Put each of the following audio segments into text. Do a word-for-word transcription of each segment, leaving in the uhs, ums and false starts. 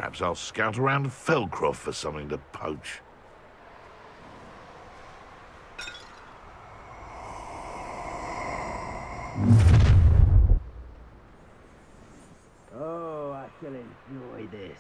Perhaps I'll scout around Felcroft for something to poach. Oh, I shall enjoy this.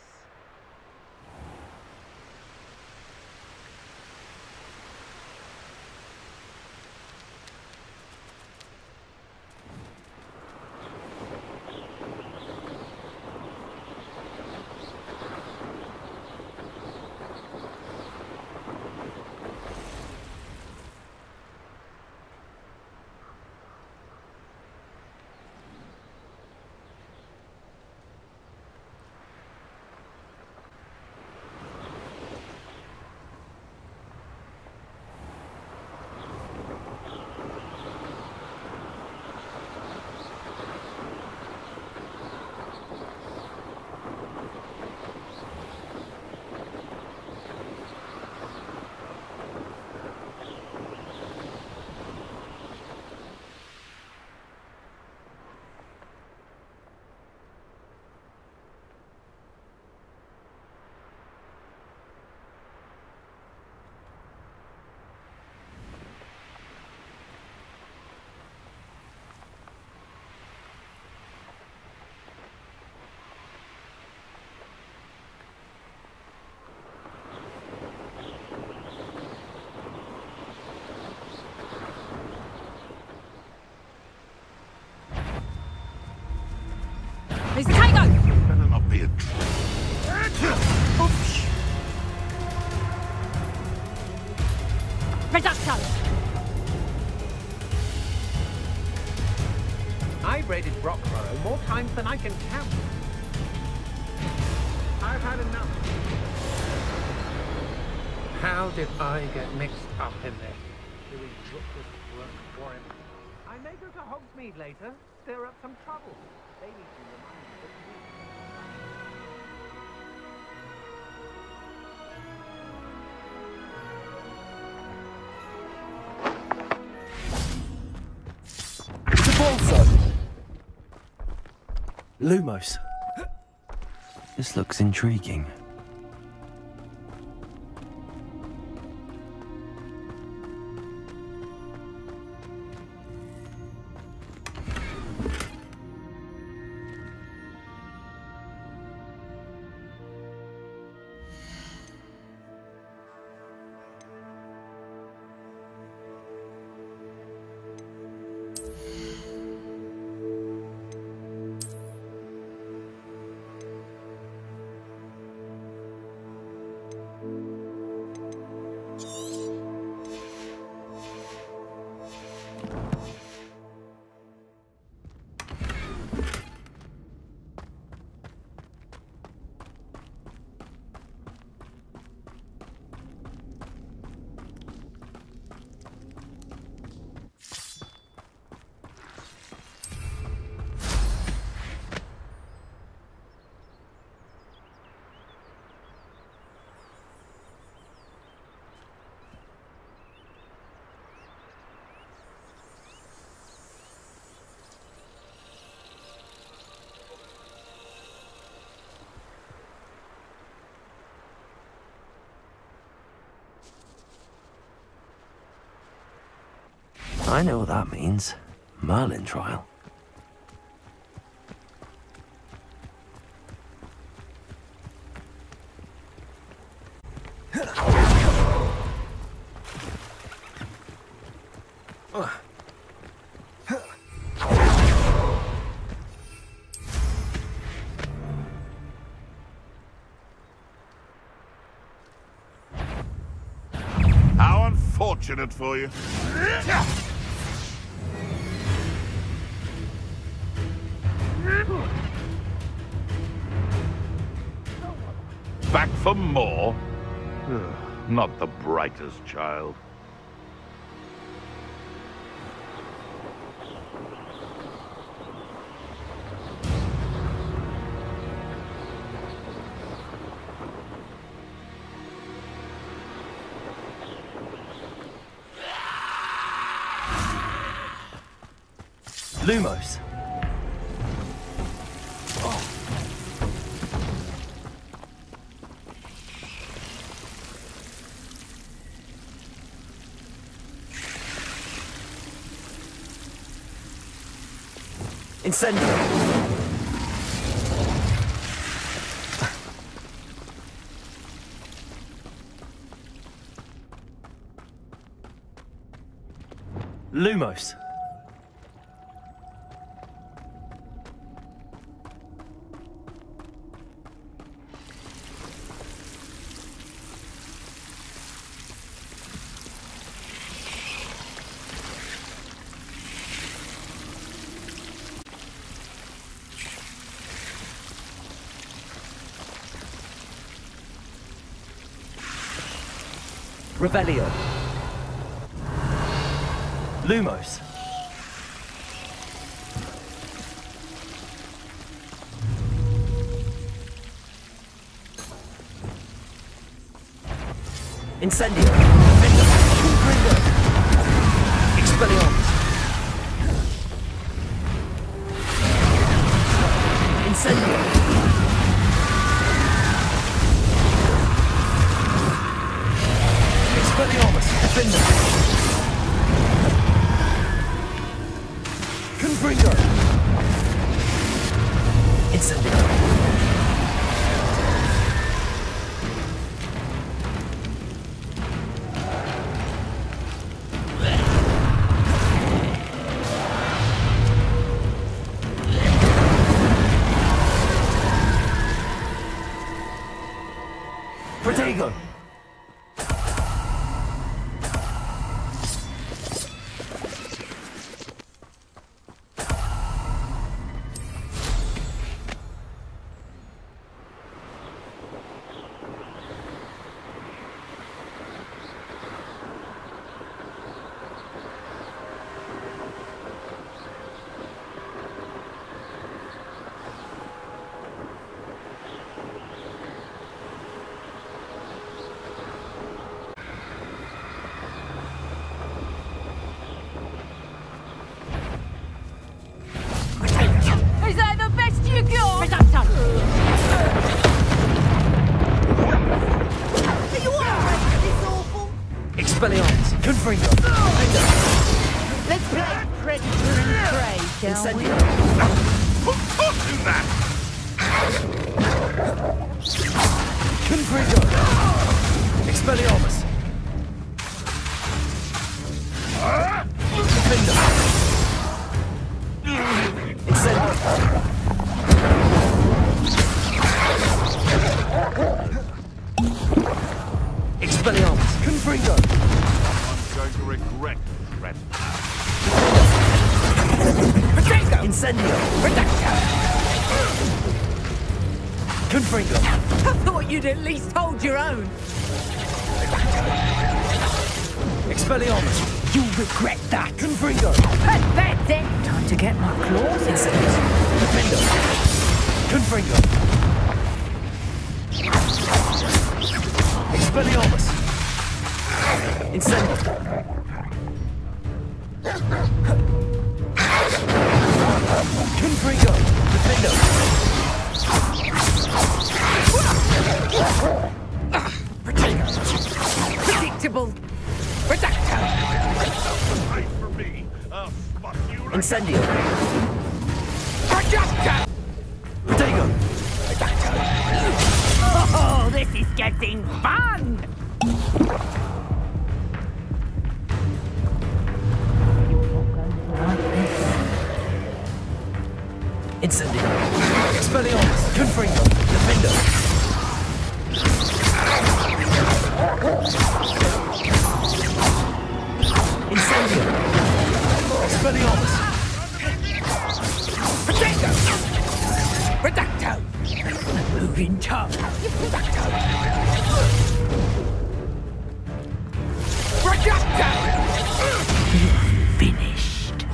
There's Tango! Better not be a Oops. Reducto! I've raided Brockborough more times than I can count. I've had enough. How did I get mixed up in this? Doing Rookwood's work for him. I may go to Hogsmeade later, stir up some trouble. They need to remind me that Lumos. This looks intriguing. I know what that means. Merlin trial. How unfortunate for you. Back for more? Ugh, not the brightest child. Lumos. Incendio! Lumos. Revelio. Lumos. Incendio. Confringo. Expelliarmus. Incendio. Expelliarmus. Defender. Confringo. Incendio. Protego! Is that the best you got? Reducto! Are you alright? It's awful. Expelliarmus. Confringo. Let's play predator and prey, shall we? Incendio. Who taught you that? Confringo. Expelliarmus. Defender. Incendio. Expelliarmus. Confringo. I'm going to regret the threat. Protego. Incendio. Reducto. Confringo. I thought you'd at least hold your own. Expelliarmus. You'll regret that. Confringo. Pathetic. Time to get my claws in. Incendio. Defender. Confringo. Expelliarmus. Incendio. Confringo. Defender. Predictable. Reducto. Wait for me. I'll spot you right. Incendio. Reducto. Protego. Oh, this is getting fun. Incendio. Expelliarmus. Confringo. Defender. Incendio. Expelliarmus. Potato. Reducto. Moving tongue. Reducto. Reducto. You're finished.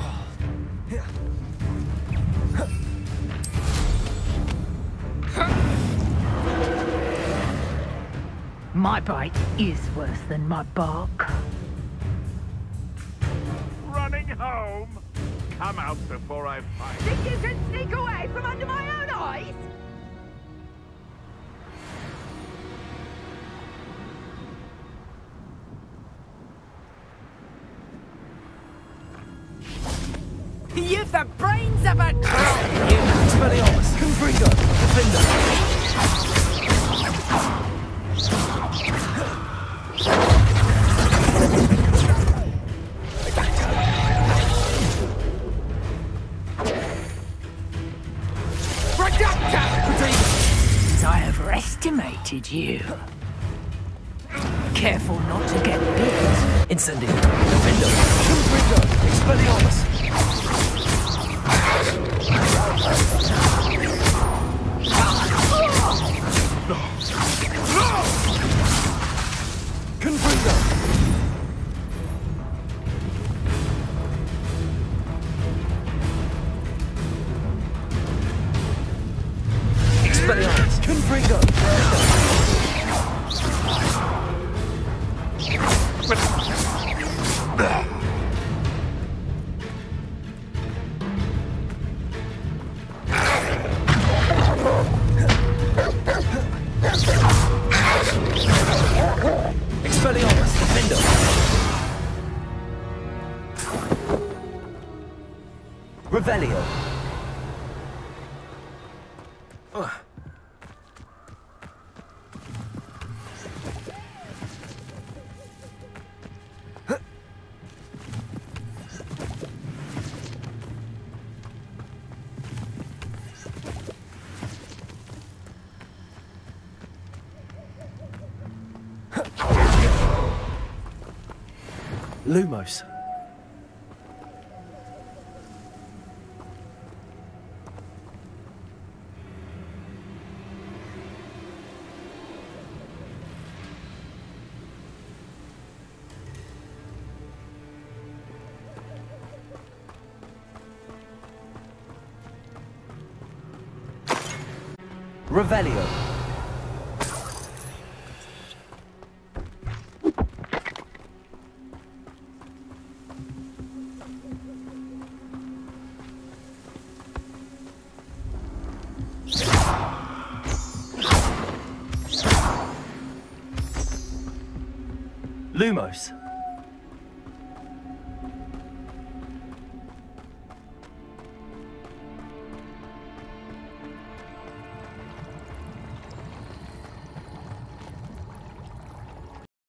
My bite is worse than my bark. Running home. Come out before I find you. Think you can sneak away from under my own eyes? You've the brains of a troll, you. Expelliarmus! Confringo! Defender! I have estimated you. Careful not to get bit. Incendio! Defender! Confringo! Expelliarmus! Confringo! Expelliarmus! Confringo! Expelliarmus! Defender! Revelio! Ugh. Lumos. Revelio. Lumos.